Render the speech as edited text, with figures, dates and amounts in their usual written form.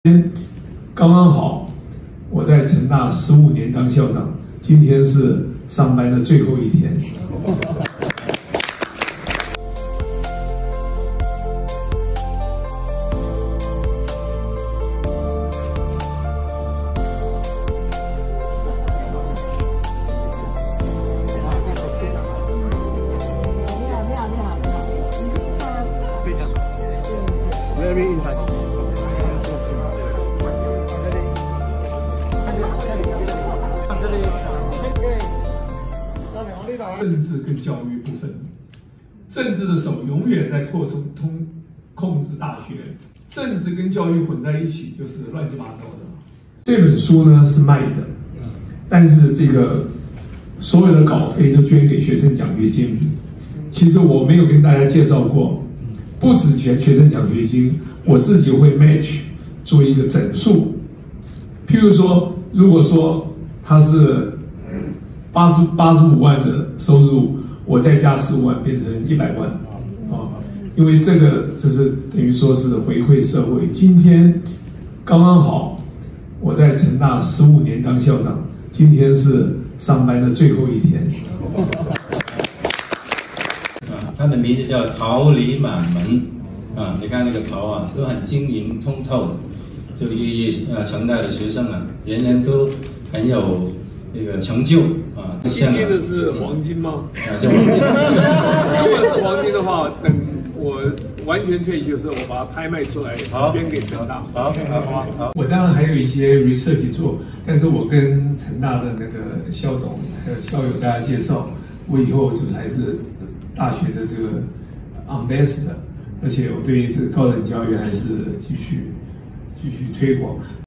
天刚刚好，我在成大15年当校长，今天是上班的最后一天。 非常好 ，very interesting。 政治跟教育不分，政治的手永远在控制大学，政治跟教育混在一起就是乱七八糟的。这本书呢是卖的，但是这个所有的稿费都捐给学生奖学金。其实我没有跟大家介绍过，不止学生奖学金，我自己会 match 做一个整数。譬如说，如果说他是85万的收入，我再加15万，变成100万啊！因为这是等于说是回馈社会。今天刚刚好，我在成大15年当校长，今天是上班的最后一天。 它的名字叫桃李满门啊！你看那个桃啊，都很晶莹通透的，就寓意成大的学生啊，人人都很有那个成就啊。 今天的是黄金吗？ 啊，是黄金。 如果是黄金的话，等我完全退休的时候，我把它拍卖出来，捐给成大。好。我当然还有一些 research 做，但是我跟成大的那个校总还有校友大家介绍，我以后就是还是大学的这个 ambassador，而且我对这个高等教育还是继续推广。